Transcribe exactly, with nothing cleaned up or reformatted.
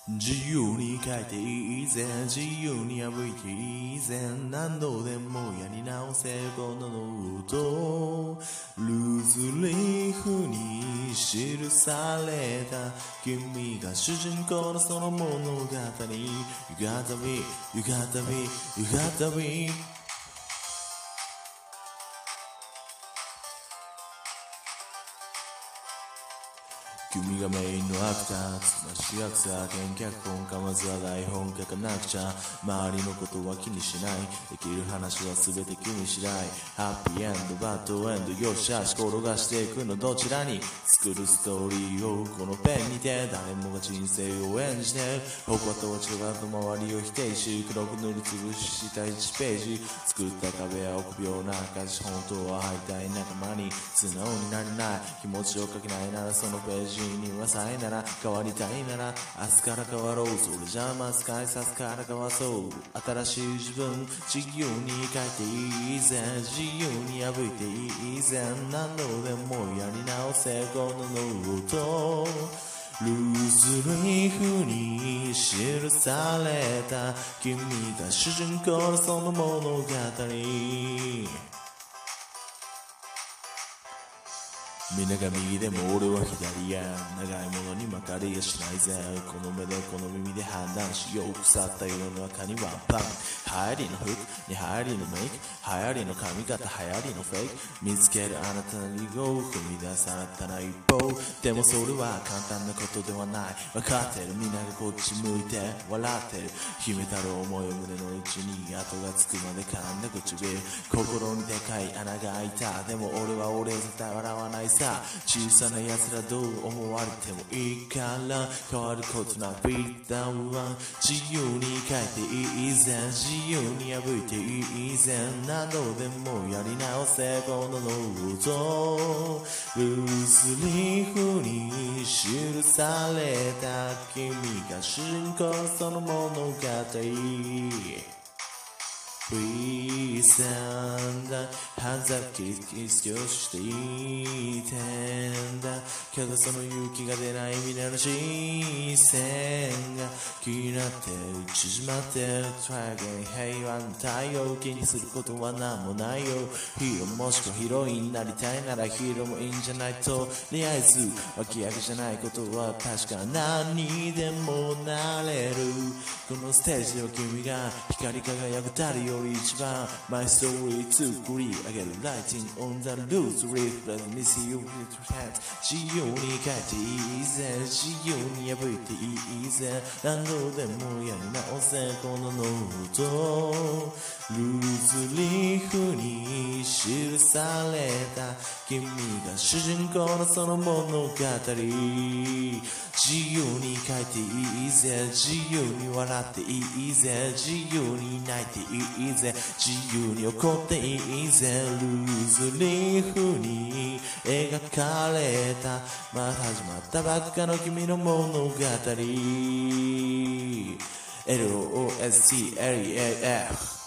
自由に書いていいぜ、自由に歩いていいぜ、何度でもやり直せこのノート、ルーズリーフに記された君が主人公のその物語。 You gotta be, you gotta be, you gotta be。君がメインのアクター、つまし役者、見脚本かまずは台本書かなくちゃ。周りのことは気にしない、できる話は全て君次第。ハッピーエンドバッドエンド、よっしゃ足転がしていくのどちらに。作るストーリーをこのペンにて、誰もが人生を演じてる。他とは違うと周りを否定し、黒く塗りつぶしたいちページ。作った壁は臆病な証、本当は敗退仲間に素直になれない。気持ちを書けないならそのページにはさえなら、変わりたいなら明日から変わろう。それじゃあまず改札から交わそう。新しい自分、自由に書いていいぜ、自由に歩いていいぜ、何度でもやり直せこのノート、ルーズリーフに記された君が主人公のその物語。みんなが右でも俺は左や、長いものにまかりやしないぜ。この目でこの耳で判断しよう。腐った世の中にワンパン、流行りの服に流行りのメイク、流行りの髪型、流行りのフェイク、見つけるあなたのリゴを踏み出さなたな一歩。でもそれは簡単なことではない、分かってる。みんながこっち向いて笑ってる。秘めたる思いを胸の内に跡がつくまで噛んだ唇、心にでかい穴が開いた。でも俺は俺絶対笑わないさ。小さな奴らどう思われてもいいから変わることなくビーダウンは自由に書いていいぜ、自由に歩いていいぜ、何度でもやり直せこのノート、ルーズリーフに記された君が主人公その物語。We stand 半沢キリキス教していてんだけど、その勇気が出ないみんなの視線が気になって縮まってる。トライゲン平和の太陽、気にすることは何もないよ。ヒーローもしくはヒロインになりたいならヒーローもいいんじゃないとりあえず脇役じゃないことは確か、何にでもなれる。このステージでは君が光り輝く誰よ一番 My story 作り上げる Writing on the loose leaf Let me see you with your hands。 自由に書いていいぜ、自由に破いていいぜ、何度でもやり直せこのノート、ルーズリーフに記された君が主人公のその物語。自由に書いていいぜ、自由に笑っていいぜ、自由に泣いていいぜ、自由に怒っていいぜ。ルーズリーフに描かれたまだ始まったばっかの君の物語。 エルオーエスティーエルイーエーエフ